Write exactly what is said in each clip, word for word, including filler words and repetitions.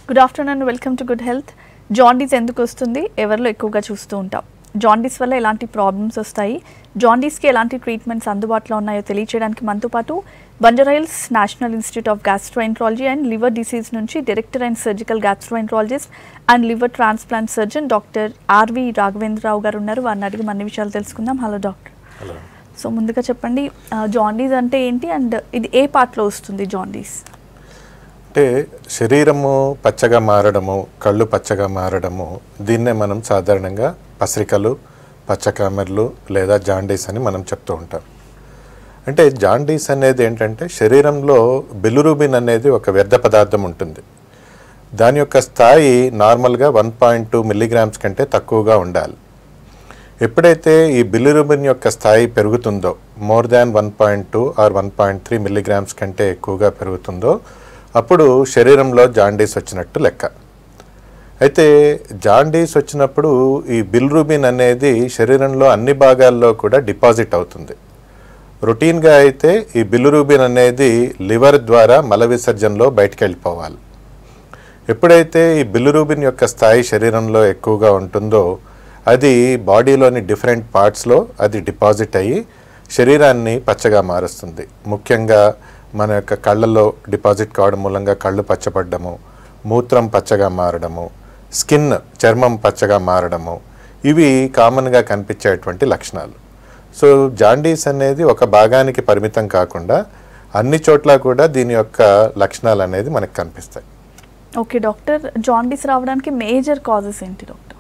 Good afternoon and welcome to good health. Jaundice ఎందుకు వస్తుంది, ఎవరిలో ఎక్కువగా చూస్తూ ఉంటాం, జాండీస్ వల్ల ఎలాంటి ప్రాబ్లమ్స్ వస్తాయి, జాండీస్కి ఎలాంటి ట్రీట్మెంట్స్ అందుబాటులో ఉన్నాయో తెలియజేయడానికి మనతో పాటు Banjara Hills national institute of gastroenterology and liver disease నుంచి director and surgical gastroenterologist and liver transplant surgeon doctor R V Raghavendra Rao garu ఉన్నారు. వారిని అడిగి అన్ని విషయాలు తెలుసుకుందాం. Hello doctor. హలో. సో ముందుగా చెప్పండి, జాండీస్ అంటే ఏంటి అండ్ ఇది ఏ పార్ట్లో వస్తుంది జాండీస్? అంటే శరీరము పచ్చగా మారడము, కళ్ళు పచ్చగా మారడము, దీన్నే మనం సాధారణంగా పసరికలు, పచ్చకామెర్లు లేదా జాండీస్ అని మనం చెప్తూ ఉంటాం. అంటే జాండీస్ అనేది ఏంటంటే శరీరంలో బిలిరూబిన్ అనేది ఒక వ్యర్థ పదార్థం ఉంటుంది. దాని యొక్క స్థాయి నార్మల్గా వన్ పాయింట్ టూ మిల్లీగ్రామ్స్ కంటే తక్కువగా ఉండాలి. ఎప్పుడైతే ఈ బిలిరూబిన్ యొక్క స్థాయి పెరుగుతుందో, more than one point two or one point three milligrams కంటే ఎక్కువగా పెరుగుతుందో అప్పుడు శరీరంలో జాండీస్ వచ్చినట్టు లెక్క. అయితే జాండీస్ వచ్చినప్పుడు ఈ బిలిరూబిన్ అనేది శరీరంలో అన్ని భాగాల్లో కూడా డిపాజిట్ అవుతుంది. రొటీన్గా అయితే ఈ బిలిరూబిన్ అనేది లివర్ ద్వారా మల విసర్జనలో బయటికి వెళ్ళిపోవాలి. ఎప్పుడైతే ఈ బిలిరూబిన్ యొక్క స్థాయి శరీరంలో ఎక్కువగా ఉంటుందో అది బాడీలోని డిఫరెంట్ పార్ట్స్లో అది డిపాజిట్ అయ్యి శరీరాన్ని పచ్చగా మారుస్తుంది. ముఖ్యంగా మన యొక్క కళ్ళల్లో డిపాజిట్ కావడం మూలంగా కళ్ళు పచ్చబడ్డము, మూత్రం పచ్చగా మారడము, స్కిన్ చర్మం పచ్చగా మారడము, ఇవి కామన్గా కనిపించేటువంటి లక్షణాలు. సో జాండీస్ అనేది ఒక భాగానికి పరిమితం కాకుండా అన్ని చోట్ల కూడా దీని యొక్క లక్షణాలు అనేది మనకు కనిపిస్తాయి. ఓకే డాక్టర్, జాండీస్ రావడానికి మేజర్ కాజెస్ ఏంటి డాక్టర్?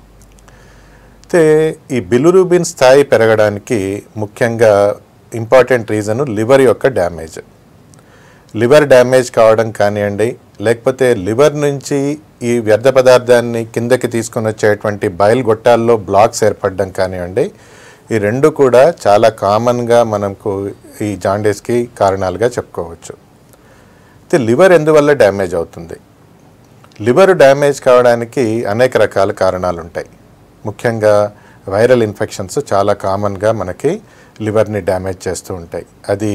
అయితే ఈ బిలిరూబిన్ స్థాయి పెరగడానికి ముఖ్యంగా ఇంపార్టెంట్ రీజను లివర్ యొక్క డ్యామేజ్. లివర్ డ్యామేజ్ కావడం కానివ్వండి, లేకపోతే లివర్ నుంచి ఈ వ్యర్థ పదార్థాన్ని కిందకి తీసుకొని వచ్చేటువంటి బయల్ గొట్టాల్లో బ్లాక్స్ ఏర్పడడం కానివ్వండి, ఈ రెండు కూడా చాలా కామన్గా మనకు ఈ జాండీస్కి కారణాలుగా చెప్పుకోవచ్చు. అయితే లివర్ ఎందువల్ల డ్యామేజ్ అవుతుంది? లివర్ డ్యామేజ్ కావడానికి అనేక రకాల కారణాలు ఉంటాయి. ముఖ్యంగా వైరల్ ఇన్ఫెక్షన్స్ చాలా కామన్గా మనకి లివర్ని డ్యామేజ్ చేస్తూ ఉంటాయి. అది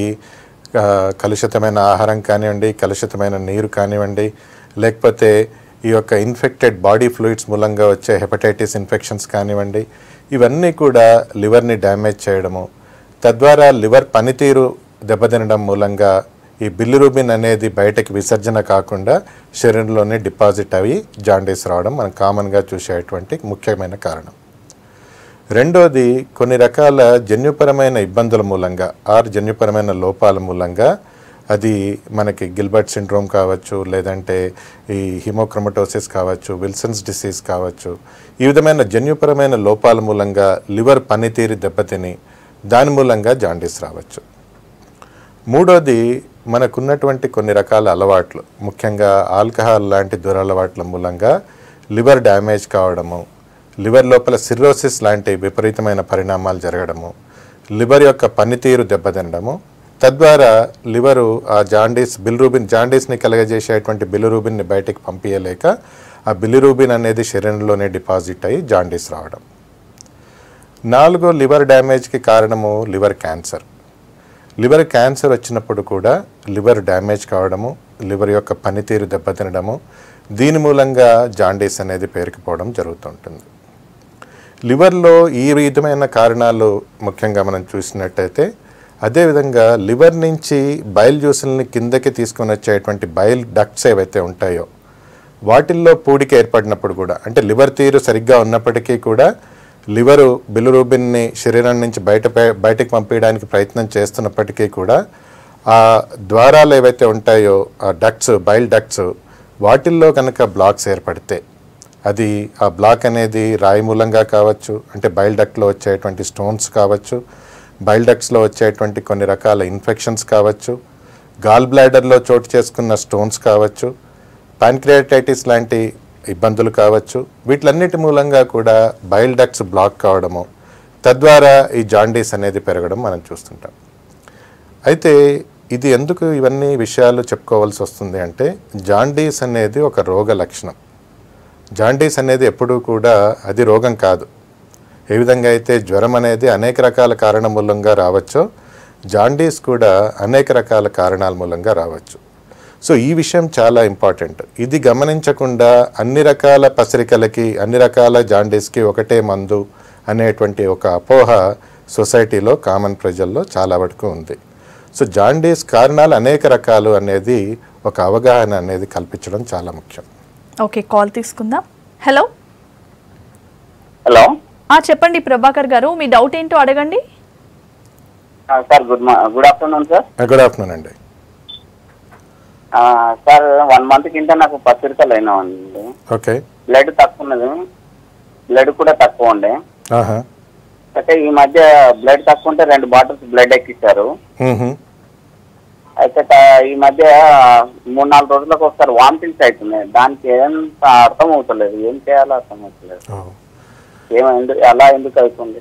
కలుషితమైన ఆహారం కానివ్వండి, కలుషితమైన నీరు కానివ్వండి, లేకపోతే ఈ యొక్క ఇన్ఫెక్టెడ్ బాడీ ఫ్లూయిడ్స్ మూలంగా వచ్చే హెపటైటిస్ ఇన్ఫెక్షన్స్ కానివ్వండి, ఇవన్నీ కూడా లివర్ని డ్యామేజ్ చేయడము, తద్వారా లివర్ పనితీరు దెబ్బతినడం మూలంగా ఈ బిలిరూబిన్ అనేది బయటకి విసర్జన కాకుండా శరీరంలోనే డిపాజిట్ అవి జాండీస్ రావడం మనం కామన్గా చూసేటువంటి ముఖ్యమైన కారణం. రెండోది, కొన్ని రకాల జన్యుపరమైన ఇబ్బందుల మూలంగా ఆర్ జన్యుపరమైన లోపాల మూలంగా, అది మనకి గిల్బర్ట్ సిండ్రోమ్ కావచ్చు, లేదంటే ఈ హిమోక్రోమటోసిస్ కావచ్చు, విల్సన్స్ డిసీజ్ కావచ్చు, ఈ విధమైన జన్యుపరమైన లోపాల మూలంగా లివర్ పనితీరు దెబ్బతిని దాని మూలంగా జాండీస్ రావచ్చు. మూడోది, మనకున్నటువంటి కొన్ని రకాల అలవాట్లు, ముఖ్యంగా ఆల్కహాల్ లాంటి దురలవాట్ల మూలంగా లివర్ డ్యామేజ్ కావడము, లివర్ లోపల సిర్రోసిస్ లాంటి విపరీతమైన పరిణామాలు జరగడము, లివర్ యొక్క పనితీరు దెబ్బతినడము, తద్వారా లివరు ఆ జాండీస్ బిలిరూబిన్ జాండీస్ని కలగజేసేటువంటి బిలిరూబిన్ని బయటికి పంపించలేక ఆ బిలిరూబిన్ అనేది శరీరంలోనే డిపాజిట్ అయ్యి జాండీస్ రావడం. నాలుగో లివర్ డ్యామేజ్కి కారణము లివర్ క్యాన్సర్. లివర్ క్యాన్సర్ వచ్చినప్పుడు కూడా లివర్ డ్యామేజ్ కావడము, లివర్ యొక్క పనితీరు దెబ్బతినడము, దీని మూలంగా జాండీస్ అనేది పేరుకుపోవడం జరుగుతుంటుంది. లివర్లో ఈ విధమైన కారణాలు ముఖ్యంగా మనం చూసినట్టయితే, అదేవిధంగా లివర్ నుంచి బైల్ జ్యూసుల్ని కిందకి తీసుకొని వచ్చేటువంటి బైల్ డక్ట్స్ ఏవైతే ఉంటాయో వాటిల్లో పూడిక ఏర్పడినప్పుడు కూడా, అంటే లివర్ తీరు సరిగ్గా ఉన్నప్పటికీ కూడా లివరు బిలిరూబిన్ని శరీరం నుంచి బయట బయటకు పంపించడానికి ప్రయత్నం చేస్తున్నప్పటికీ కూడా ఆ ద్వారాలు ఏవైతే ఉంటాయో ఆ డక్ట్స్ బైల్ డక్ట్స్ వాటిల్లో కనుక బ్లాక్స్ ఏర్పడితే, అది ఆ బ్లాక్ అనేది రాయి మూలంగా కావచ్చు, అంటే బైల్ డక్ట్లో వచ్చేటువంటి స్టోన్స్ కావచ్చు, బైల్ డక్ట్స్లో వచ్చేటువంటి కొన్ని రకాల ఇన్ఫెక్షన్స్ కావచ్చు, గాల్ బ్లాడర్లో చోటు చేసుకున్న స్టోన్స్ కావచ్చు, పాన్క్రియాటైటిస్ లాంటి ఇబ్బందులు కావచ్చు, వీటిలన్నిటి మూలంగా కూడా బైల్ డక్ట్స్ బ్లాక్ కావడము, తద్వారా ఈ జాండీస్ అనేది పెరగడం మనం చూస్తుంటాం. అయితే ఇది ఎందుకు ఇవన్నీ విషయాలు చెప్పుకోవాల్సి వస్తుంది అంటే, జాండీస్ అనేది ఒక రోగ లక్షణం. జాండీస్ అనేది ఎప్పుడూ కూడా అది రోగం కాదు. ఏ విధంగా అయితే జ్వరం అనేది అనేక రకాల కారణం మూలంగా రావచ్చో, జాండీస్ కూడా అనేక రకాల కారణాల మూలంగా రావచ్చు. సో ఈ విషయం చాలా ఇంపార్టెంట్. ఇది గమనించకుండా అన్ని రకాల పసిరికలకి అన్ని రకాల జాండీస్కి ఒకటే మందు అనేటువంటి ఒక అపోహ సొసైటీలో కామన్ ప్రజల్లో చాలా వరకు ఉంది. సో జాండీస్ కారణాలు అనేక రకాలు అనేది ఒక అవగాహన అనేది కల్పించడం చాలా ముఖ్యం. ఓకే, కాల్ తీసుకుందాం. హలో హలో చెప్పండి ప్రభాకర్ గారు, మీ డౌట్ ఏంటో అడగండి. Sir good good afternoon sir. Good afternoon అండి. సార్ వన్ మంత్ కింద నాకు పచ్చిరికలు అయినామండి. ఓకే. బ్లడ్ తక్కువ ఉన్నది, బ్లడ్ కూడా తక్కువ ఉండే. అయితే ఈ మధ్య బ్లడ్ తక్కువ ఉంటే రెండు బాటిల్స్ బ్లడ్ ఎక్కించారు. అయితే ఈ మధ్య మూడు నాలుగు రోజులకు ఒకసారి వామిటింగ్స్ అవుతున్నాయి. దానికి ఏం అర్థం అవుతలేదు, ఏం చేయాలో అర్థం అవుతలేదు. ఏమైంది, అలా ఎందుకు అవుతుంది?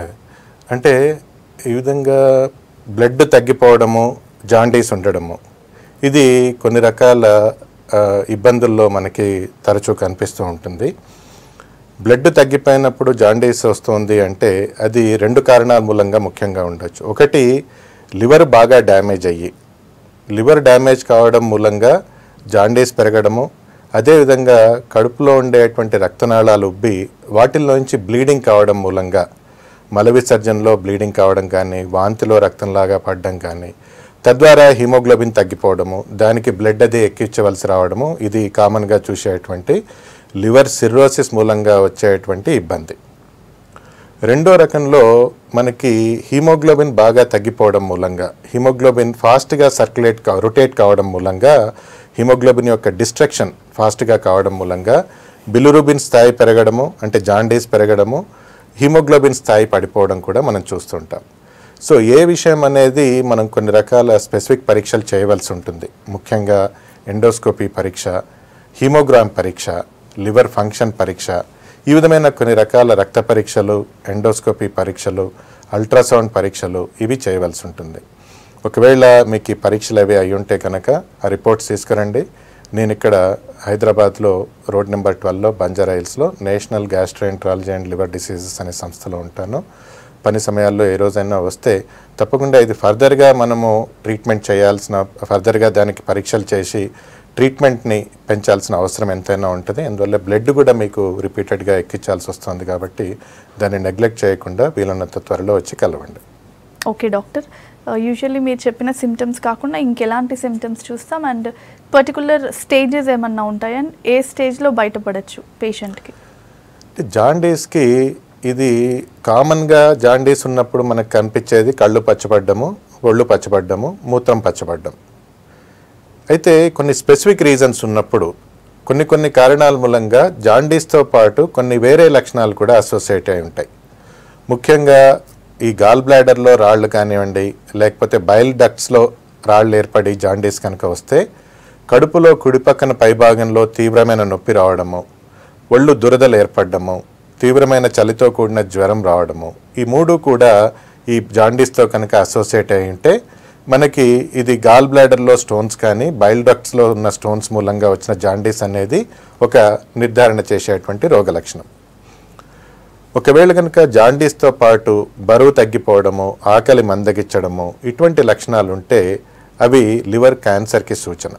అంటే ఈ విధంగా బ్లడ్ తగ్గిపోవడము, జాండీస్ ఉండడము, ఇది కొన్ని రకాల ఇబ్బందుల్లో మనకి తరచూ కనిపిస్తూ ఉంటుంది. బ్లడ్ తగ్గిపోయినప్పుడు జాండీస్ వస్తుంది అంటే అది రెండు కారణాల మూలంగా ముఖ్యంగా ఉండొచ్చు. ఒకటి, లివర్ బాగా డ్యామేజ్ అయ్యి, లివర్ డ్యామేజ్ కావడం మూలంగా జాండీస్ పెరగడము, అదేవిధంగా కడుపులో ఉండేటువంటి రక్తనాళాలు ఉబ్బి వాటిల్లోంచి బ్లీడింగ్ కావడం మూలంగా మల విసర్జనలో బ్లీడింగ్ కావడం కానీ, వాంతిలో రక్తంలాగా పడడం కానీ, తద్వారా హిమోగ్లోబిన్ తగ్గిపోవడము, దానికి బ్లడ్ అది ఎక్కించవలసి రావడము, ఇది కామన్గా చూసేటువంటి లివర్ సిర్రోసిస్ మూలంగా వచ్చేటువంటి ఇబ్బంది. రెండో రకంలో మనకి హిమోగ్లోబిన్ బాగా తగ్గిపోవడం మూలంగా, హిమోగ్లోబిన్ ఫాస్ట్గా సర్క్యులేట్ కా రొటేట్ కావడం మూలంగా, హిమోగ్లోబిన్ యొక్క డిస్ట్రక్షన్ ఫాస్ట్గా కావడం మూలంగా బిలిరూబిన్ స్థాయి పెరగడము, అంటే జాండీస్ పెరగడము, హిమోగ్లోబిన్ స్థాయి పడిపోవడం కూడా మనం చూస్తుంటాం. సో ఏ విషయం అనేది మనం కొన్ని రకాల స్పెసిఫిక్ పరీక్షలు చేయవలసి ఉంటుంది. ముఖ్యంగా ఎండోస్కోపీ పరీక్ష, హీమోగ్రామ్ పరీక్ష, లివర్ ఫంక్షన్ పరీక్ష, ఈ విధమైన కొన్ని రకాల రక్త పరీక్షలు, ఎండోస్కోపీ పరీక్షలు, అల్ట్రాసౌండ్ పరీక్షలు ఇవి చేయవలసి ఉంటుంది. ఒకవేళ మీకు ఈ పరీక్షలు అవి అయి ఉంటే కనుక ఆ రిపోర్ట్స్ తీసుకురండి. నేను ఇక్కడ హైదరాబాద్లో రోడ్ నెంబర్ ట్వెల్వ్లో బంజారా హిల్స్లో national gastroenterology and liver diseases అనే సంస్థలో ఉంటాను. పని సమయాల్లో ఏ రోజైనా వస్తే తప్పకుండా ఇది ఫర్దర్గా మనము ట్రీట్మెంట్ చేయాల్సిన, ఫర్దర్గా దానికి పరీక్షలు చేసి ట్రీట్మెంట్ని పెంచాల్సిన అవసరం ఎంతైనా ఉంటుంది. అందువల్ల బ్లడ్ కూడా మీకు రిపీటెడ్గా ఎక్కించాల్సి వస్తుంది కాబట్టి దాన్ని నెగ్లెక్ట్ చేయకుండా వీలైనంత త్వరలో వచ్చి కలవండి. ఓకే డాక్టర్, యూజువల్లీ మీరు చెప్పిన సిమ్టమ్స్ కాకుండా ఇంకెలాంటి సిమ్టమ్స్ చూస్తాం అండ్ పర్టికులర్ స్టేజెస్ ఏమన్నా ఉంటాయని ఏ స్టేజ్లో బయటపడచ్చు పేషెంట్కి? జాండీస్కి ఇది కామన్గా జాండీస్ ఉన్నప్పుడు మనకు కనిపించేది కళ్ళు పచ్చబడ్డము, ఒళ్ళు పచ్చబడ్డము, మూత్రం పచ్చబడ్డం. అయితే కొన్ని స్పెసిఫిక్ రీజన్స్ ఉన్నప్పుడు కొన్ని కొన్ని కారణాల మూలంగా జాండీస్తో పాటు కొన్ని వేరే లక్షణాలు కూడా అసోసియేట్ అయి ఉంటాయి. ముఖ్యంగా ఈ గాల్ బ్లాడర్లో రాళ్ళు కానివ్వండి, లేకపోతే బైల్ డక్ట్స్లో రాళ్ళు ఏర్పడి జాండీస్ కనుక వస్తే కడుపులో కుడిపక్కన పైభాగంలో తీవ్రమైన నొప్పి రావడము, ఒళ్ళు దురదలు ఏర్పడము, తీవ్రమైన చలితో కూడిన జ్వరం రావడము, ఈ మూడు కూడా ఈ జాండీస్తో కనుక అసోసియేట్ అయి ఉంటే మనకి ఇది గాల్ బ్లాడర్లో స్టోన్స్ కానీ బైల్ డక్ట్స్లో ఉన్న స్టోన్స్ మూలంగా వచ్చిన జాండీస్ అనేది ఒక నిర్ధారణ చేసేటువంటి రోగ లక్షణం. ఒకవేళ కనుక జాండీస్తో పాటు బరువు తగ్గిపోవడము, ఆకలి మందగించడము, ఇటువంటి లక్షణాలు ఉంటే అవి లివర్ క్యాన్సర్కి సూచన.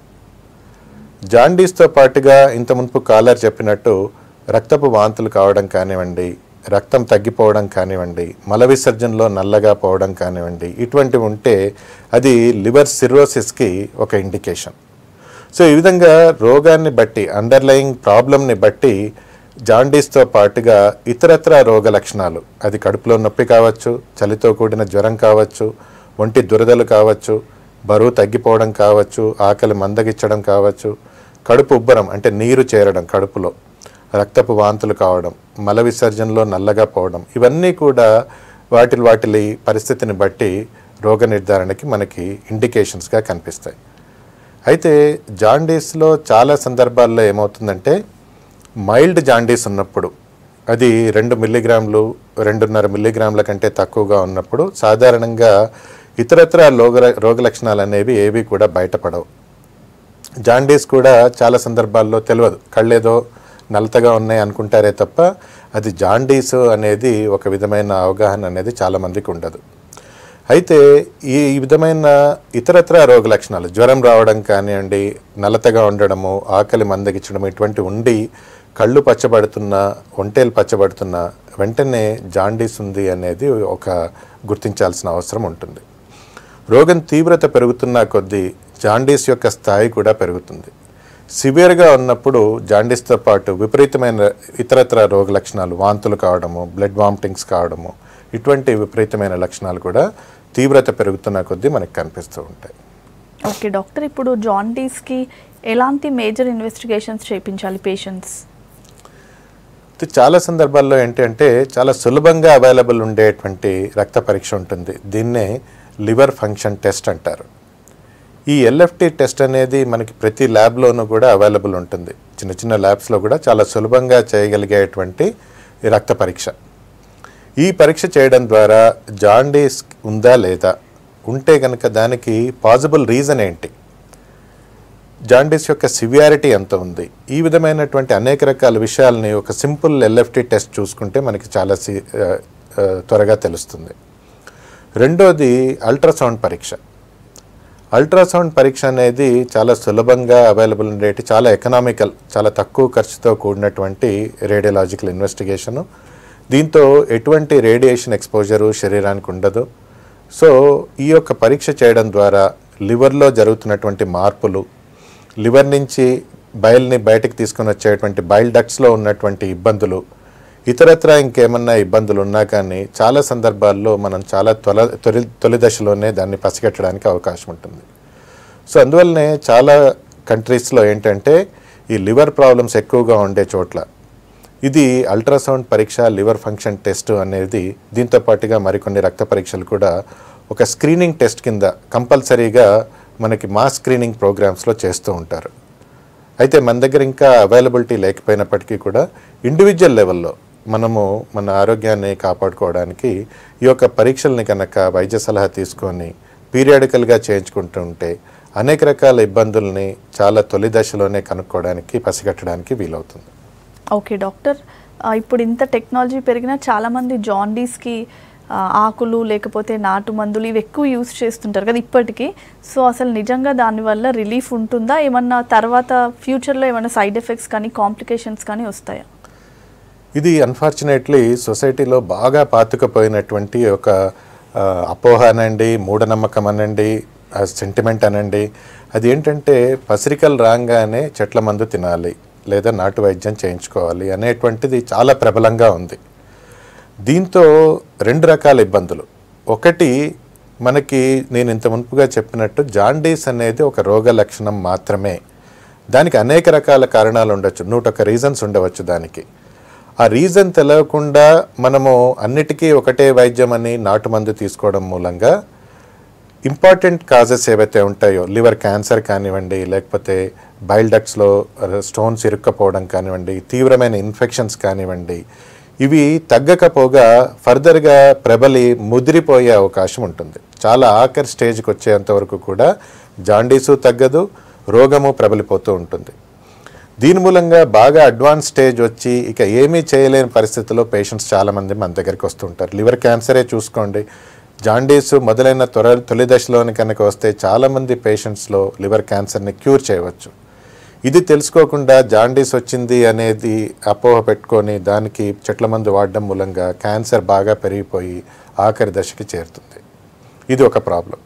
జాండీస్తో పాటుగా ఇంత మునుపు కాలర్ చెప్పినట్టు రక్తపు వాంతులు కావడం కానివ్వండి, రక్తం తగ్గిపోవడం కానివ్వండి, మల విసర్జనలో నల్లగా పోవడం కానివ్వండి, ఇటువంటివి ఉంటే అది లివర్ సిర్రోసిస్కి ఒక ఇండికేషన్. సో ఈ విధంగా రోగాన్ని బట్టి, అండర్లయింగ్ ప్రాబ్లమ్ని బట్టి జాండీస్తో పాటుగా ఇతరత్ర రోగ లక్షణాలు, అది కడుపులో నొప్పి కావచ్చు, చలితో కూడిన జ్వరం కావచ్చు, ఒంటి దురదలు కావచ్చు, బరువు తగ్గిపోవడం కావచ్చు, ఆకలి మందగించడం కావచ్చు, కడుపు ఉబ్బరం అంటే నీరు చేరడం కడుపులో, రక్తపు వాంతులు కావడం, మల విసర్జనలో నల్లగా పోవడం, ఇవన్నీ కూడా వాటి వాటి పరిస్థితిని బట్టి రోగ నిర్ధారణకి మనకి ఇండికేషన్స్గా కనిపిస్తాయి. అయితే జాండీస్లో చాలా సందర్భాల్లో ఏమవుతుందంటే మైల్డ్ జాండీస్ ఉన్నప్పుడు, అది రెండు మిల్లీగ్రాములు రెండున్నర మిల్లీగ్రాముల కంటే తక్కువగా ఉన్నప్పుడు సాధారణంగా ఇతరత్ర రోగ రోగ లక్షణాలు అనేవి ఏవి కూడా బయటపడవు. జాండీస్ కూడా చాలా సందర్భాల్లో తెలియదు, కళ్ళేదో నల్లతగా ఉన్నాయి అనుకుంటారే తప్ప అది జాండీస్ అనేది ఒక విధమైన అవగాహన అనేది చాలామందికి ఉండదు. అయితే ఈ విధమైన ఇతరత్ర రోగ లక్షణాలు జ్వరం రావడం కానివ్వండి, నలతగా ఉండడము, ఆకలి మందగించడం ఇటువంటి ఉండి కళ్ళు పచ్చబడుతున్నా, ఒంటేలు పచ్చబడుతున్నా వెంటనే జాండీస్ ఉంది అనేది ఒక గుర్తించాల్సిన అవసరం ఉంటుంది. రోగం తీవ్రత పెరుగుతున్న కొద్దీ జాండీస్ యొక్క స్థాయి కూడా పెరుగుతుంది. సివియర్గా ఉన్నప్పుడు జాండీస్తో పాటు విపరీతమైన ఇతరత్ర రోగ లక్షణాలు, వాంతులు కావడము, బ్లడ్ వామిటింగ్స్ కావడము, ఇటువంటి విపరీతమైన లక్షణాలు కూడా తీవ్రత పెరుగుతున్న కొద్దీ మనకు కనిపిస్తూ ఉంటాయి. ఓకే డాక్టర్, ఇప్పుడు జాండీస్కి ఎలాంటి మేజర్ ఇన్వెస్టిగేషన్స్ చేయించాలి పేషెంట్స్? చాలా సందర్భాల్లో ఏంటంటే చాలా సులభంగా అవైలబుల్ ఉండేటువంటి రక్త పరీక్ష ఉంటుంది. దీన్నే లివర్ ఫంక్షన్ టెస్ట్ అంటారు. ఈ ఎల్ఎఫ్టి టెస్ట్ అనేది మనకి ప్రతి ల్యాబ్లోనూ కూడా అవైలబుల్ ఉంటుంది. చిన్న చిన్న ల్యాబ్స్లో కూడా చాలా సులభంగా చేయగలిగేటువంటి రక్త పరీక్ష. ఈ పరీక్ష చేయడం ద్వారా జాండీస్ ఉందా లేదా, ఉంటే కనుక దానికి పాసిబుల్ రీజన్ ఏంటి, జాండీస్ యొక్క సివియారిటీ ఎంత ఉంది, ఈ విధమైనటువంటి అనేక రకాల విషయాలని ఒక సింపుల్ ఎల్ఎఫ్టి టెస్ట్ చూసుకుంటే మనకి చాలా సి త్వరగా తెలుస్తుంది. రెండోది అల్ట్రాసౌండ్ పరీక్ష. అల్ట్రాసౌండ్ పరీక్ష అనేది చాలా సులభంగా అవైలబుల్ ఉండేటి, చాలా ఎకనామికల్, చాలా తక్కువ ఖర్చుతో కూడినటువంటి రేడియోలాజికల్ ఇన్వెస్టిగేషను. దీంతో ఎటువంటి రేడియేషన్ ఎక్స్పోజరు శరీరానికి ఉండదు. సో ఈ యొక్క పరీక్ష చేయడం ద్వారా లివర్లో జరుగుతున్నటువంటి మార్పులు, లివర్ నుంచి బయల్ని బయటకు తీసుకొని వచ్చేటువంటి బైల్ డక్ట్స్లో ఉన్నటువంటి ఇబ్బందులు, ఇతరత్ర ఇంకేమన్నా ఇబ్బందులు ఉన్నా కానీ చాలా సందర్భాల్లో మనం చాలా త్వర తొలి తొలి దశలోనే దాన్ని పసిగట్టడానికి అవకాశం ఉంటుంది. సో అందువల్లనే చాలా కంట్రీస్లో ఏంటంటే ఈ లివర్ ప్రాబ్లమ్స్ ఎక్కువగా ఉండే చోట్ల ఇది అల్ట్రాసౌండ్ పరీక్ష, లివర్ ఫంక్షన్ టెస్ట్ అనేది దీంతో పాటుగా మరికొన్ని రక్త పరీక్షలు కూడా ఒక స్క్రీనింగ్ టెస్ట్ కింద కంపల్సరీగా మనకి మాస్ స్క్రీనింగ్ ప్రోగ్రామ్స్లో చేస్తూ ఉంటారు. అయితే మన దగ్గర ఇంకా అవైలబిలిటీ లేకపోయినప్పటికీ కూడా ఇండివిజువల్ లెవెల్లో మనము మన ఆరోగ్యాన్ని కాపాడుకోవడానికి ఈ యొక్క పరీక్షల్ని కనుక వైద్య సలహా తీసుకొని పీరియాడికల్గా చేయించుకుంటూ ఉంటే అనేక రకాల ఇబ్బందుల్ని చాలా తొలి దశలోనే కనుక్కోవడానికి, పసిగట్టడానికి వీలవుతుంది. ఓకే డాక్టర్, ఇప్పుడు ఇంత టెక్నాలజీ పెరిగినా చాలామంది జాండీస్కి ఆకులు లేకపోతే నాటు మందులు ఇవి ఎక్కువ యూస్ చేస్తుంటారు కదా ఇప్పటికీ. సో అసలు నిజంగా దానివల్ల రిలీఫ్ ఉంటుందా, ఏమన్నా తర్వాత ఫ్యూచర్లో ఏమైనా సైడ్ ఎఫెక్ట్స్ కానీ కాంప్లికేషన్స్ కానీ వస్తాయా? ఇది అన్ఫార్చునేట్లీ సొసైటీలో బాగా పాతుకుపోయినటువంటి ఒక అపోహ అనండి, మూఢనమ్మకం అనండి, సెంటిమెంట్ అనండి. అది ఏంటంటే పసిరికలు రాగానే చెట్ల మందు తినాలి లేదా నాటు వైద్యం చేయించుకోవాలి అనేటువంటిది చాలా ప్రబలంగా ఉంది. దీంతో రెండు రకాల ఇబ్బందులు. ఒకటి, మనకి నేను ఇంత మునుపుగా చెప్పినట్టు జాండీస్ అనేది ఒక రోగ లక్షణం మాత్రమే. దానికి అనేక రకాల కారణాలు ఉండొచ్చు, నూటొక్క రీజన్స్ ఉండవచ్చు దానికి. ఆ రీజన్ తెలియకుండా మనము అన్నిటికీ ఒకటే వైద్యం అని నాటు మందు తీసుకోవడం మూలంగా ఇంపార్టెంట్ కాజెస్ ఏవైతే ఉంటాయో, లివర్ క్యాన్సర్ కానివ్వండి, లేకపోతే బైల్ డక్ట్స్లో స్టోన్స్ ఇరుక్కపోవడం కానివ్వండి, తీవ్రమైన ఇన్ఫెక్షన్స్ కానివ్వండి, ఇవి తగ్గకపోగా ఫర్దర్గా ప్రబలి ముదిరిపోయే అవకాశం ఉంటుంది. చాలా ఆఖరి స్టేజ్కి వచ్చేంతవరకు కూడా జాండీసు తగ్గదు, రోగము ప్రబలిపోతూ ఉంటుంది. దీని మూలంగా బాగా అడ్వాన్స్ స్టేజ్ వచ్చి ఇక ఏమీ చేయలేని పరిస్థితుల్లో పేషెంట్స్ చాలామంది మన దగ్గరికి వస్తుంటారు. లివర్ క్యాన్సరే చూసుకోండి, జాండీసు మొదలైన త్వర తొలి దశలోని కనుక వస్తే చాలామంది పేషెంట్స్లో లివర్ క్యాన్సర్ని క్యూర్ చేయవచ్చు. ఇది తెలుసుకోకుండా జాండీస్ వచ్చింది అనేది అపోహ పెట్టుకొని దానికి చెట్ల మందు వాడడం మూలంగా క్యాన్సర్ బాగా పెరిగిపోయి ఆఖరి దశకి చేరుతుంది. ఇది ఒక ప్రాబ్లం.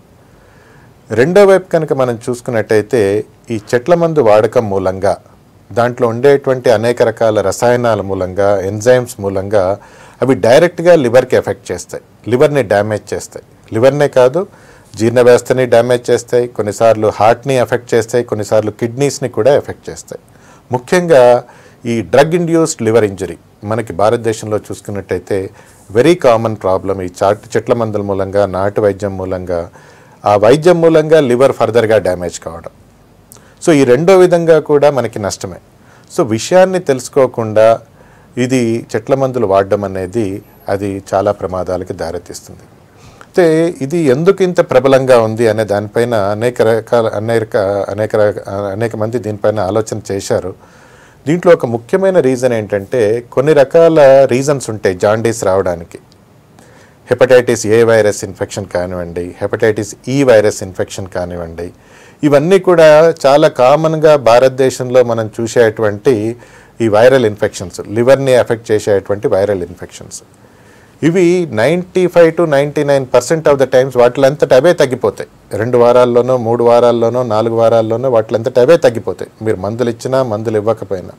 రెండో వైపు కనుక మనం చూసుకున్నట్టయితే ఈ చెట్ల మందు వాడకం మూలంగా దాంట్లో ఉండేటువంటి అనేక రకాల రసాయనాల మూలంగా, ఎంజైమ్స్ మూలంగా అవి డైరెక్ట్గా లివర్కి ఎఫెక్ట్ చేస్తాయి, లివర్ని డ్యామేజ్ చేస్తాయి. లివర్నే కాదు, జీర్ణ వ్యవస్థని డ్యామేజ్ చేస్తాయి, కొన్నిసార్లు హార్ట్ని ఎఫెక్ట్ చేస్తాయి, కొన్నిసార్లు కిడ్నీస్ని కూడా ఎఫెక్ట్ చేస్తాయి. ముఖ్యంగా ఈ డ్రగ్ ఇండ్యూస్డ్ లివర్ ఇంజరీ మనకి భారతదేశంలో చూసుకున్నట్టయితే వెరీ కామన్ ప్రాబ్లం. ఈ చాటు చెట్ల మందుల మూలంగా, నాటు వైద్యం మూలంగా, ఆ వైద్యం మూలంగా లివర్ ఫర్దర్గా డ్యామేజ్ కావడం. సో ఈ రెండో విధంగా కూడా మనకి నష్టమే. సో విషయాన్ని తెలుసుకోకుండా ఇది చెట్ల మందులు వాడడం అనేది అది చాలా ప్రమాదాలకి దారితీస్తుంది. అయితే ఇది ఎందుకు ఇంత ప్రబలంగా ఉంది అనే దానిపైన అనేక రకాల అనేక అనేక అనేక మంది దీనిపైన ఆలోచన చేశారు. దీంట్లో ఒక ముఖ్యమైన రీజన్ ఏంటంటే కొన్ని రకాల రీజన్స్ ఉంటాయి జాండీస్ రావడానికి. హెపటైటిస్ ఏ వైరస్ ఇన్ఫెక్షన్ కానివ్వండి, హెపటైటిస్ ఈ వైరస్ ఇన్ఫెక్షన్ కానివ్వండి, ఇవన్నీ కూడా చాలా కామన్గా భారతదేశంలో మనం చూసేటువంటి ఈ వైరల్ ఇన్ఫెక్షన్స్, లివర్ని ఎఫెక్ట్ చేసేటువంటి వైరల్ ఇన్ఫెక్షన్స్. ఇవి ninety five to ninety nine percent of the times వాటిలంతట అవే తగ్గిపోతాయి. రెండు వారాల్లోనో మూడు వారాల్లోనో నాలుగు వారాల్లోనో వాటిలంతట అవే తగ్గిపోతాయి, మీరు మందులు ఇచ్చినా మందులు ఇవ్వకపోయినా.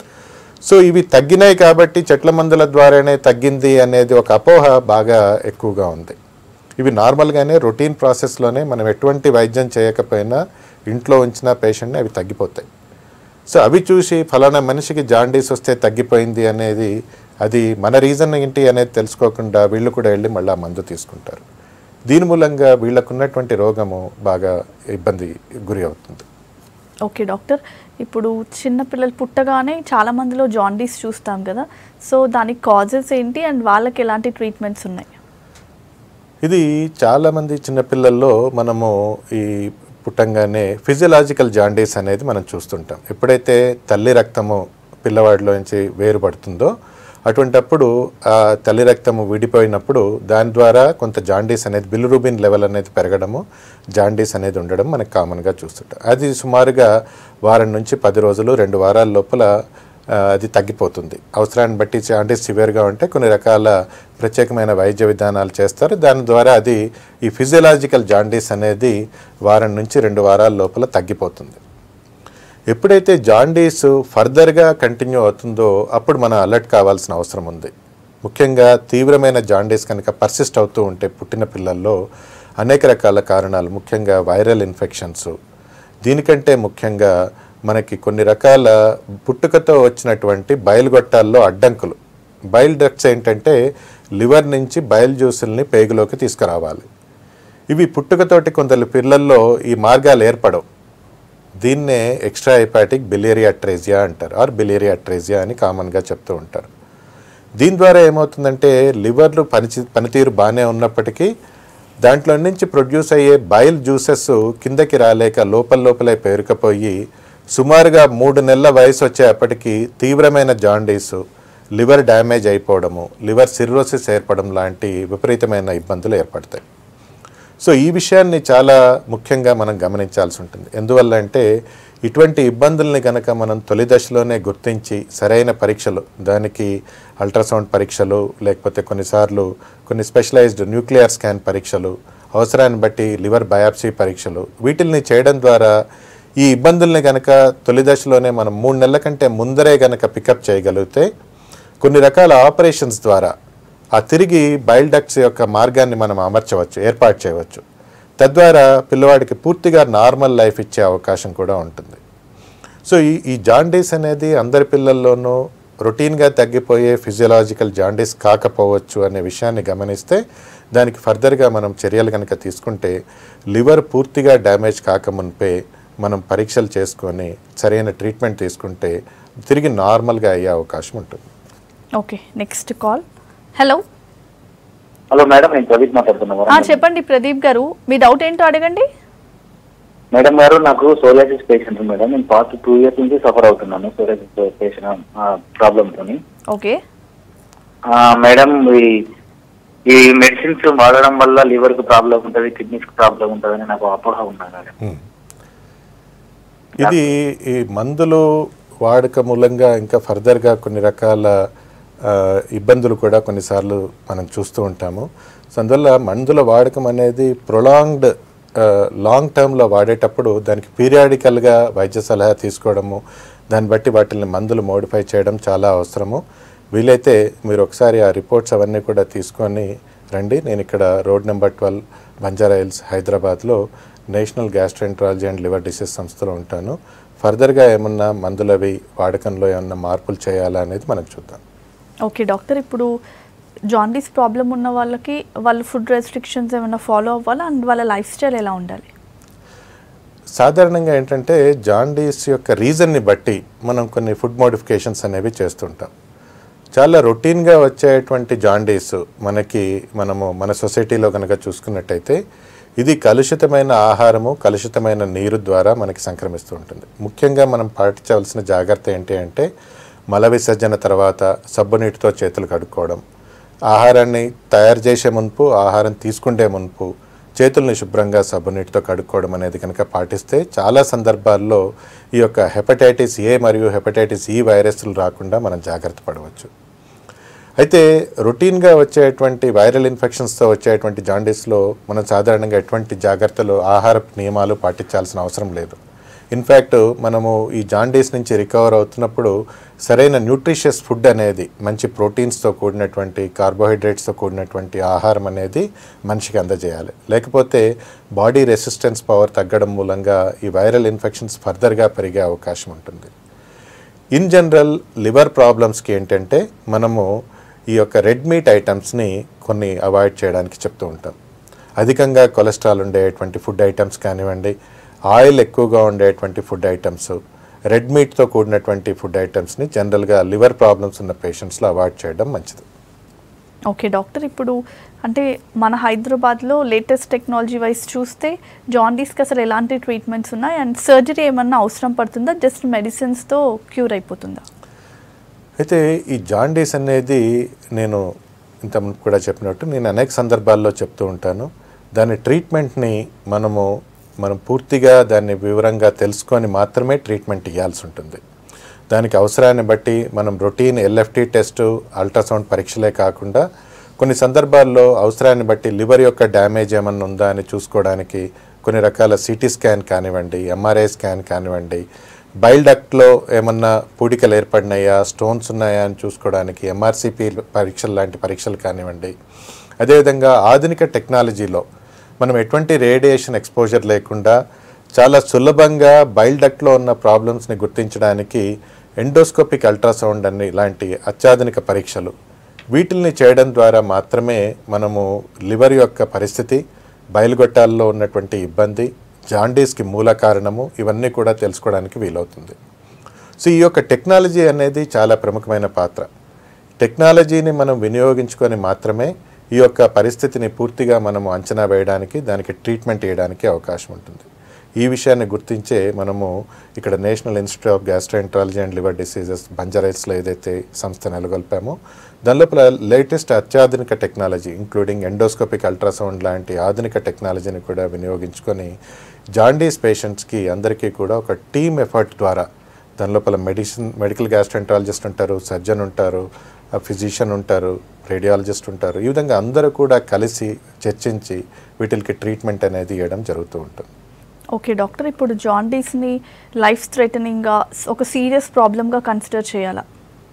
సో ఇవి తగ్గినాయి కాబట్టి చెట్ల మందుల ద్వారానే తగ్గింది అనేది ఒక అపోహ బాగా ఎక్కువగా ఉంది. ఇవి నార్మల్గానే రొటీన్ ప్రాసెస్లోనే మనం ఎటువంటి వైద్యం చేయకపోయినా ఇంట్లో ఉంచిన పేషెంట్ని అవి తగ్గిపోతాయి. సో అవి చూసి ఫలానా మనిషికి జాండీస్ వస్తే తగ్గిపోయింది అనేది, అది మన రీజన్ ఏంటి అనేది తెలుసుకోకుండా వీళ్ళు కూడా వెళ్ళి మళ్ళీ ఆ మందు తీసుకుంటారు. దీని మూలంగా వీళ్ళకున్నటువంటి రోగము బాగా ఇబ్బంది గురి అవుతుంది. ఓకే డాక్టర్, ఇప్పుడు చిన్నపిల్లలు పుట్టగానే చాలా మందిలో జాండీస్ చూస్తాం కదా, సో దానికి కాజెస్ ఏంటి అండ్ వాళ్ళకి ఎలాంటి ట్రీట్మెంట్స్ ఉన్నాయి? ఇది చాలామంది చిన్నపిల్లల్లో మనము ఈ పుట్టంగానే ఫిజియలాజికల్ జాండీస్ అనేది మనం చూస్తుంటాం. ఎప్పుడైతే తల్లి రక్తము పిల్లవాడిలోంచి వేరుపడుతుందో అటువంటప్పుడు ఆ తల్లి రక్తము విడిపోయినప్పుడు దాని ద్వారా కొంత జాండీస్ అనేది, బిలిరూబిన్ లెవెల్ అనేది పెరగడము, జాండీస్ అనేది ఉండడం మనకు కామన్గా చూస్తుంటాం. అది సుమారుగా వారం నుంచి పది రోజులు రెండు వారాల లోపల అది తగ్గిపోతుంది. అవసరాన్ని బట్టి జాండీస్ సివియర్గా ఉంటే కొన్ని రకాల ప్రత్యేకమైన వైద్య విధానాలు చేస్తారు. దాని ద్వారా అది ఈ ఫిజియలాజికల్ జాండీస్ అనేది వారం నుంచి రెండు వారాల లోపల తగ్గిపోతుంది. ఎప్పుడైతే జాండీస్ ఫర్దర్గా కంటిన్యూ అవుతుందో అప్పుడు మనం అలర్ట్ కావాల్సిన అవసరం ఉంది. ముఖ్యంగా తీవ్రమైన జాండీస్ కనుక పర్సిస్ట్ అవుతూ ఉంటే పుట్టిన పిల్లల్లో అనేక రకాల కారణాలు, ముఖ్యంగా వైరల్ ఇన్ఫెక్షన్స్, దీనికంటే ముఖ్యంగా మనకి కొన్ని రకాల పుట్టుకతో వచ్చినటువంటి బయలుగొట్టాల్లో అడ్డంకులు. బైల్ డక్ట్స్ ఏంటంటే లివర్ నుంచి బయల్ జ్యూసుల్ని పేగులోకి తీసుకురావాలి. ఇవి పుట్టుకతోటి కొందరు పిల్లల్లో ఈ మార్గాలు ఏర్పడవు. దీన్నే ఎక్స్ట్రా హెపాటిక్ బిలియరీ అట్రేజియా అంటారు, ఆర్ బిలియరీ అట్రేజియా అని కామన్గా చెప్తూ ఉంటారు. దీని ద్వారా ఏమవుతుందంటే లివర్లు పని పనితీరు బాగానే ఉన్నప్పటికీ దాంట్లో నుంచి ప్రొడ్యూస్ అయ్యే బైల్ జ్యూసెస్ కిందకి రాలేక లోపల లోపలే పేరుకపోయి సుమారుగా మూడు నెలల వయసు వచ్చేప్పటికీ తీవ్రమైన జాండీసు, లివర్ డ్యామేజ్ అయిపోవడము, లివర్ సిర్రోసిస్ ఏర్పడడం లాంటి విపరీతమైన ఇబ్బందులు ఏర్పడతాయి. సో ఈ విషయాన్ని చాలా ముఖ్యంగా మనం గమనించాల్సి ఉంటుంది. ఎందువల్ల అంటే ఇటువంటి ఇబ్బందుల్ని కనుక మనం తొలి దశలోనే గుర్తించి సరైన పరీక్షలు, దానికి అల్ట్రాసౌండ్ పరీక్షలు, లేకపోతే కొన్నిసార్లు కొన్ని స్పెషలైజ్డ్ న్యూక్లియర్ స్కాన్ పరీక్షలు, అవసరాన్ని బట్టి లివర్ బయాప్సీ పరీక్షలు, వీటిల్ని చేయడం ద్వారా ఈ ఇబ్బందుల్ని కనుక తొలి దశలోనే మనం మూడు నెలల కంటే ముందరే కనుక పికప్ చేయగలిగితే కొన్ని రకాల ఆపరేషన్స్ ద్వారా ఆ తిరిగి బైల్ డక్ట్స్ యొక్క మార్గాన్ని మనం అమర్చవచ్చు, ఏర్పాటు చేయవచ్చు. తద్వారా పిల్లవాడికి పూర్తిగా నార్మల్ లైఫ్ ఇచ్చే అవకాశం కూడా ఉంటుంది. సో ఈ ఈ జాండీస్ అనేది అందరి పిల్లల్లోనూ రొటీన్గా తగ్గిపోయే ఫిజియలాజికల్ జాండీస్ కాకపోవచ్చు అనే విషయాన్ని గమనిస్తే దానికి ఫర్దర్గా మనం చర్యలు కనుక తీసుకుంటే లివర్ పూర్తిగా డ్యామేజ్ కాకముందే మనం పరీక్షలు చేసుకొని సరైన ట్రీట్మెంట్ తీసుకుంటే తిరిగి నార్మల్గా అయ్యే అవకాశం ఉంటుంది. Okay, next call. Hello hello madam, నేను ప్రదీప్ మాట్లాడుతున్నాను. చెప్పండి ప్రదీప్ గారు, మీ డౌట్ ఏంటో అడగండి. మేడం గారు, నాకు సోరియాసిస్ పేషెంట్ మేడం. నేను పాస్ట్ టూ ఇయర్స్ నుంచి సఫర్ అవుతున్నాను సోరియాసిస్ పేషెంట్ ప్రాబ్లమ్ తోని. ఓకే మేడం, ఈ మెడిసిన్స్ వాడడం వల్ల లివర్ కు ప్రాబ్లం ఉంటుంది, కిడ్నీస్ కు ప్రాబ్లం ఉంటుంది అని నాకు అపోహ ఉన్నాను. ఇది ఈ మందులు వాడక మూలంగా ఇంకా ఫర్దర్గా కొన్ని రకాల ఇబ్బందులు కూడా కొన్నిసార్లు మనం చూస్తూ ఉంటాము. సో అందువల్ల మందుల వాడకం అనేది ప్రొలాంగ్డ్ లాంగ్ టర్మ్లో వాడేటప్పుడు దానికి పీరియాడికల్గా వైద్య సలహా తీసుకోవడము, దాన్ని బట్టి వాటిని మందులు మోడిఫై చేయడం చాలా అవసరము. వీలైతే మీరు ఒకసారి ఆ రిపోర్ట్స్ అవన్నీ కూడా తీసుకొని రండి. నేను ఇక్కడ road number twelve Banjara Hills హైదరాబాద్లో national gastroenterology and liver disease సంస్థలో ఉంటాను. ఫర్దర్గా ఏమన్నా మందులవి వాడకంలో ఏమన్నా మార్పులు చేయాలా అనేది మనం చూద్దాం. ఓకే డాక్టర్, ఇప్పుడు జాండీస్ ప్రాబ్లం ఉన్న వాళ్ళకి వాళ్ళు ఫుడ్ రెస్ట్రిక్షన్స్ ఏమైనా ఫాలో అవ్వాలా అండ్ వాళ్ళ లైఫ్ స్టైల్ ఎలా ఉండాలి? సాధారణంగా ఏంటంటే జాండీస్ యొక్క రీజన్ని బట్టి మనం కొన్ని ఫుడ్ మోడిఫికేషన్స్ అనేవి చేస్తుంటాం. చాలా రొటీన్గా వచ్చేటువంటి జాండీస్ మనకి మనము మన సొసైటీలో కనుక చూసుకున్నట్టయితే ఇది కలుషితమైన ఆహారము, కలుషితమైన నీరు ద్వారా మనకి సంక్రమిస్తూ ఉంటుంది. ముఖ్యంగా మనం పాటించవలసిన జాగ్రత్త ఏంటి అంటే మల విసర్జన తర్వాత సబ్బు నీటితో చేతులు కడుక్కోవడం, ఆహారాన్ని తయారు చేసే మునుపు, ఆహారం తీసుకుంటే మునుపు చేతుల్ని శుభ్రంగా సబ్బునీటితో కడుక్కోవడం అనేది కనుక పాటిస్తే చాలా సందర్భాల్లో ఈ యొక్క హెపటైటిస్ ఏ మరియు హెపటైటిస్ ఈ వైరస్లు రాకుండా మనం జాగ్రత్త పడవచ్చు. అయితే రొటీన్గా వచ్చేటువంటి వైరల్ ఇన్ఫెక్షన్స్తో వచ్చేటువంటి జాండీస్లో మనం సాధారణంగా ఎటువంటి జాగ్రత్తలు, ఆహార నియమాలు పాటించాల్సిన అవసరం లేదు. ఇన్ఫ్యాక్ట్ మనము ఈ జాండీస్ నుంచి రికవర్ అవుతున్నప్పుడు సరైన న్యూట్రిషియస్ ఫుడ్ అనేది, మంచి ప్రోటీన్స్తో కూడినటువంటి, కార్బోహైడ్రేట్స్తో కూడినటువంటి ఆహారం అనేది మనిషికి అందజేయాలి. లేకపోతే బాడీ రెసిస్టెన్స్ పవర్ తగ్గడం మూలంగా ఈ వైరల్ ఇన్ఫెక్షన్స్ ఫర్దర్గా పెరిగే అవకాశం ఉంటుంది. ఇన్ జనరల్ లివర్ ప్రాబ్లమ్స్కి ఏంటంటే మనము ఈ యొక్క రెడ్ మీట్ ఐటమ్స్ని కొన్ని అవాయిడ్ చేయడానికి చెప్తూ ఉంటాం. అధికంగా కొలెస్ట్రాల్ ఉండేటువంటి ఫుడ్ ఐటమ్స్ కానివ్వండి, ఆయిల్ ఎక్కువగా ఉండేటువంటి ఫుడ్ ఐటమ్స్, రెడ్ మీట్తో కూడినటువంటి ఫుడ్ ఐటమ్స్ని జనరల్గా లివర్ ప్రాబ్లమ్స్ ఉన్న పేషెంట్స్లో అవాయిడ్ చేయడం మంచిది. ఓకే డాక్టర్, ఇప్పుడు అంటే మన హైదరాబాద్లో లేటెస్ట్ టెక్నాలజీ వైజ్ చూస్తే జాండీస్కి అసలు ఎలాంటి ట్రీట్మెంట్స్ ఉన్నాయి అండ్ సర్జరీ ఏమన్నా అవసరం పడుతుందా, జస్ట్ మెడిసిన్స్తో క్యూర్ అయిపోతుందా? అయితే ఈ జాండీస్ అనేది నేను ఇంత ముందు కూడా చెప్పినట్టు నేను అనేక సందర్భాల్లో చెప్తూ ఉంటాను. దాని ట్రీట్మెంట్ని మనము మనం పూర్తిగా దాన్ని వివరంగా తెలుసుకొని మాత్రమే ట్రీట్మెంట్ ఇవ్వాల్సి ఉంటుంది. దానికి అవసరాన్ని బట్టి మనం రొటీన్ ఎల్ఎఫ్టీ టెస్టు, అల్ట్రాసౌండ్ పరీక్షలే కాకుండా కొన్ని సందర్భాల్లో అవసరాన్ని బట్టి లివర్ యొక్క డ్యామేజ్ ఏమన్నా ఉందా అని చూసుకోవడానికి కొన్ని రకాల సిటీ స్కాన్ కానివ్వండి, ఎంఆర్ఐ స్కాన్ కానివ్వండి, బైల్ డక్ట్లో ఏమన్నా పూడికలు ఏర్పడినాయా, స్టోన్స్ ఉన్నాయా అని చూసుకోవడానికి ఎంఆర్సిపి పరీక్షలు లాంటి పరీక్షలు కానివ్వండి. అదేవిధంగా ఆధునిక టెక్నాలజీలో మనం ఎటువంటి రేడియేషన్ ఎక్స్పోజర్ లేకుండా చాలా సులభంగా బైల్ డక్ట్లో ఉన్న ప్రాబ్లమ్స్ని గుర్తించడానికి ఎండోస్కోపిక్ అల్ట్రాసౌండ్ అని ఇలాంటి అత్యాధునిక పరీక్షలు, వీటిల్ని చేయడం ద్వారా మాత్రమే మనము లివర్ యొక్క పరిస్థితి, బయలుగొట్టాల్లో ఉన్నటువంటి ఇబ్బంది, జాండీస్కి మూల కారణము ఇవన్నీ కూడా తెలుసుకోవడానికి వీలవుతుంది. సో ఈ యొక్క టెక్నాలజీ అనేది చాలా ప్రముఖమైన పాత్ర. టెక్నాలజీని మనం వినియోగించుకొని మాత్రమే ఈ యొక్క పరిస్థితిని పూర్తిగా మనము అంచనా వేయడానికి, దానికి ట్రీట్మెంట్ చేయడానికి అవకాశం ఉంటుంది. ఈ విషయాన్ని గుర్తించే మనము ఇక్కడ national institute of gastroenterology and liver diseases బంజారాహిల్స్లో ఏదైతే సంస్థ నెలకొల్పామో దానిలోపల లేటెస్ట్ అత్యాధునిక టెక్నాలజీ ఇంక్లూడింగ్ ఎండోస్కోపిక్ అల్ట్రాసౌండ్ లాంటి ఆధునిక టెక్నాలజీని కూడా వినియోగించుకొని జాండీస్ పేషెంట్స్కి అందరికీ కూడా ఒక టీమ్ ఎఫర్ట్ ద్వారా దానిలోపల మెడిసిన్ మెడికల్ గ్యాస్ట్రోఎంటరాలజిస్ట్ ఉంటారు, సర్జన్ ఉంటారు, ఫిజిషియన్ ఉంటారు, రేడియాలజిస్ట్ ఉంటారు. ఈ విధంగా అందరూ కూడా కలిసి చర్చించి వీటికి ట్రీట్మెంట్ అనేది ఇవ్వడం జరుగుతూ ఉంటుంది. ఓకే డాక్టర్, ఇప్పుడు జాండీస్ని లైఫ్ థ్రెటనింగ్గా ఒక సీరియస్ ప్రాబ్లమ్గా కన్సిడర్ చేయాలా?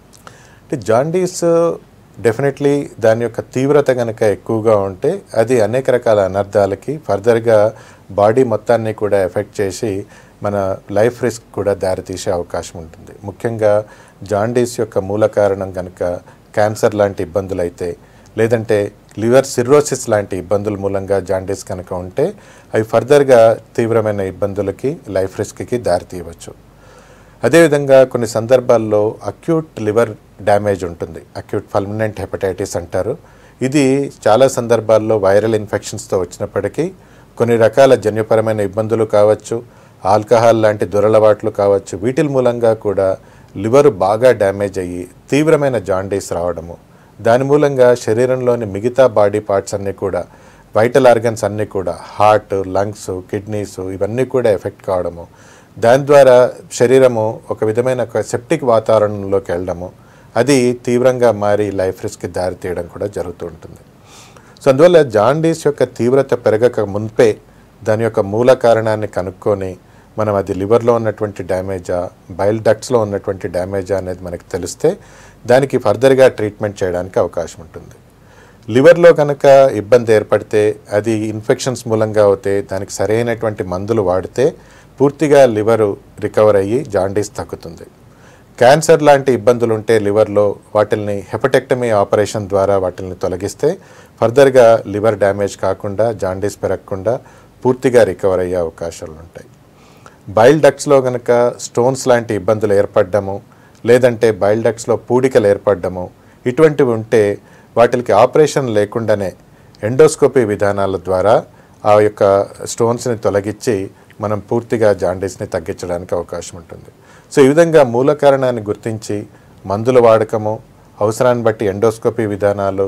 అంటే జాండీస్ డెఫినెట్లీ దాని యొక్క తీవ్రత కనుక ఎక్కువగా ఉంటే అది అనేక రకాల అనర్థాలకి, ఫర్దర్గా బాడీ మొత్తాన్ని కూడా ఎఫెక్ట్ చేసి మన లైఫ్ రిస్క్ కూడా దారితీసే అవకాశం ఉంటుంది. ముఖ్యంగా జాండీస్ యొక్క మూల కారణం కనుక క్యాన్సర్ లాంటి ఇబ్బందులు అయితే, లేదంటే లివర్ సిర్రోసిస్ లాంటి ఇబ్బందుల మూలంగా జాండీస్ కనుక ఉంటే అవి ఫర్దర్గా తీవ్రమైన ఇబ్బందులకి, లైఫ్ రిస్క్కి దారితీయవచ్చు. అదేవిధంగా కొన్ని సందర్భాల్లో అక్యూట్ లివర్ డ్యామేజ్ ఉంటుంది, అక్యూట్ ఫల్మినెంట్ హెపటైటిస్ అంటారు. ఇది చాలా సందర్భాల్లో వైరల్ ఇన్ఫెక్షన్స్తో వచ్చినప్పటికీ కొన్ని రకాల జన్యుపరమైన ఇబ్బందులు కావచ్చు, ఆల్కహాల్ లాంటి దురలవాట్లు కావచ్చు, వీటి మూలంగా కూడా లివర్ బాగా డ్యామేజ్ అయ్యి తీవ్రమైన జాండీస్ రావడము, దాని మూలంగా శరీరంలోని మిగతా బాడీ పార్ట్స్ అన్నీ కూడా, వైటల్ ఆర్గన్స్ అన్నీ కూడా, హార్ట్, లంగ్స్, కిడ్నీస్ ఇవన్నీ కూడా ఎఫెక్ట్ కావడము, దాని ద్వారా శరీరము ఒక విధమైన ఒక సెప్టిక్ వాతావరణంలోకి వెళ్ళడము, అది తీవ్రంగా మారి లైఫ్ రిస్క్కి దారితీయడం కూడా జరుగుతూ ఉంటుంది. సో అందువల్ల జాండీస్ యొక్క తీవ్రత పెరగక మున్పే దాని యొక్క మూల కారణాన్ని కనుక్కొని మనం అది లివర్లో ఉన్నటువంటి డ్యామేజా, బైల్ డక్ట్స్లో ఉన్నటువంటి డ్యామేజా అనేది మనకి తెలిస్తే దానికి ఫర్దర్గా ట్రీట్మెంట్ చేయడానికి అవకాశం ఉంటుంది. లివర్లో కనుక ఇబ్బంది ఏర్పడితే, అది ఇన్ఫెక్షన్స్ మూలంగా అవుతే దానికి సరైనటువంటి మందులు వాడితే పూర్తిగా లివరు రికవర్ అయ్యి జాండీస్ తగ్గుతుంది. క్యాన్సర్ లాంటి ఇబ్బందులు ఉంటే లివర్లో, వాటిల్ని హెపటెక్టమీ ఆపరేషన్ ద్వారా వాటిల్ని తొలగిస్తే ఫర్దర్గా లివర్ డ్యామేజ్ కాకుండా, జాండీస్ పెరగకుండా పూర్తిగా రికవర్ అయ్యే అవకాశాలు ఉంటాయి. బైల్ డక్ట్స్లో కనుక స్టోన్స్ లాంటి ఇబ్బందులు ఏర్పడ్డము, లేదంటే బైల్ డక్ట్స్లో పూడికలు ఏర్పడ్డము, ఇటువంటివి ఉంటే వాటికి ఆపరేషన్ లేకుండానే ఎండోస్కోపీ విధానాల ద్వారా ఆ యొక్క స్టోన్స్ని తొలగించి మనం పూర్తిగా జాండీస్ని తగ్గించడానికి అవకాశం ఉంటుంది. సో ఈ విధంగా మూల కారణాన్ని గుర్తించి మందుల వాడకము, అవసరాన్ని బట్టి ఎండోస్కోపీ విధానాలు,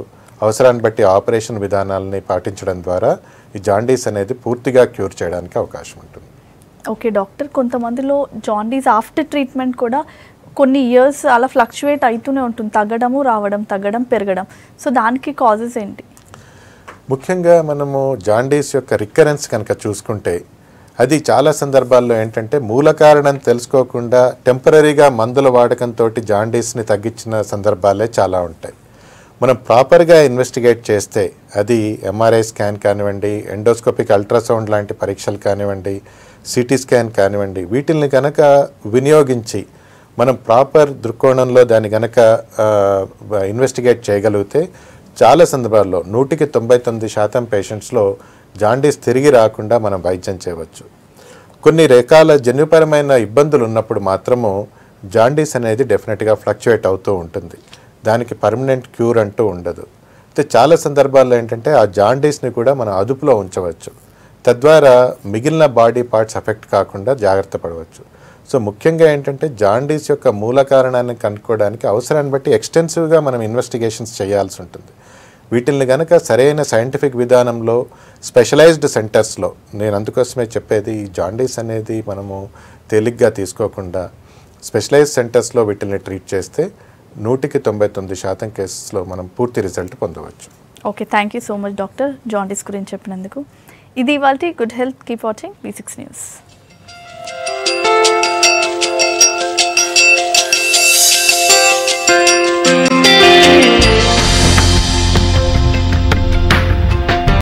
అవసరాన్ని బట్టి ఆపరేషన్ విధానాలని పాటించడం ద్వారా ఈ జాండీస్ అనేది పూర్తిగా క్యూర్ చేయడానికి అవకాశం ఉంటుంది. ఓకే డాక్టర్, కొంతమందిలో జాండీస్ ఆఫ్టర్ ట్రీట్మెంట్ కూడా కొన్ని ఇయర్స్ అలా ఫ్లక్చువేట్ అవుతూనే ఉంటుంది, తగ్గడము రావడం తగ్గడం పెరగడం. సో దానికి కాజెస్ ఏంటి? ముఖ్యంగా మనము జాండీస్ యొక్క రికరెన్స్ కనుక చూసుకుంటే అది చాలా సందర్భాల్లో ఏంటంటే మూల కారణం తెలుసుకోకుండా టెంపరీగా మందుల వాడకంతో జాండీస్ని తగ్గించిన సందర్భాలే చాలా ఉంటాయి. మనం ప్రాపర్గా ఇన్వెస్టిగేట్ చేస్తే అది ఎంఆర్ఐ స్కాన్ కానివ్వండి, ఎండోస్కోపిక్ అల్ట్రాసౌండ్ లాంటి పరీక్షలు కానివ్వండి, సిటీ స్కాన్ కానివ్వండి, వీటిల్ని కనుక వినియోగించి మనం ప్రాపర్ దృక్కోణంలో దాన్ని కనుక ఇన్వెస్టిగేట్ చేయగలిగితే చాలా సందర్భాల్లో నూటికి తొంభై తొమ్మిది శాతం పేషెంట్స్లో జాండీస్ తిరిగి రాకుండా మనం వైద్యం చేయవచ్చు. కొన్ని రకాల జన్యుపరమైన ఇబ్బందులు ఉన్నప్పుడు మాత్రము జాండీస్ అనేది డెఫినెట్గా ఫ్లక్చువేట్ అవుతూ ఉంటుంది. దానికి పర్మనెంట్ క్యూర్ అంటూ ఉండదు. అయితే చాలా సందర్భాల్లో ఏంటంటే ఆ జాండీస్ని కూడా మనం అదుపులో ఉంచవచ్చు, తద్వారా మిగిలిన బాడీ పార్ట్స్ ఎఫెక్ట్ కాకుండా జాగ్రత్త పడవచ్చు. సో ముఖ్యంగా ఏంటంటే జాండీస్ యొక్క మూల కారణాన్ని కనుక్కోవడానికి అవసరాన్ని బట్టి ఎక్స్టెన్సివ్గా మనం ఇన్వెస్టిగేషన్స్ చేయాల్సి ఉంటుంది. వీటిల్ని కనుక సరైన సైంటిఫిక్ విధానంలో స్పెషలైజ్డ్ సెంటర్స్లో, నేను అందుకోసమే చెప్పేది ఈ జాండీస్ అనేది మనము తేలిగ్గా తీసుకోకుండా స్పెషలైజ్డ్ సెంటర్స్లో వీటిల్ని ట్రీట్ చేస్తే నూటికి తొంభై తొమ్మిది శాతం కేసెస్లో మనం పూర్తి రిజల్ట్ పొందవచ్చు. Okay, thank you so much doctor jaundice గురించి చెప్పినందుకు. ఇది ఇవాల్టి good health. Keep watching V six news.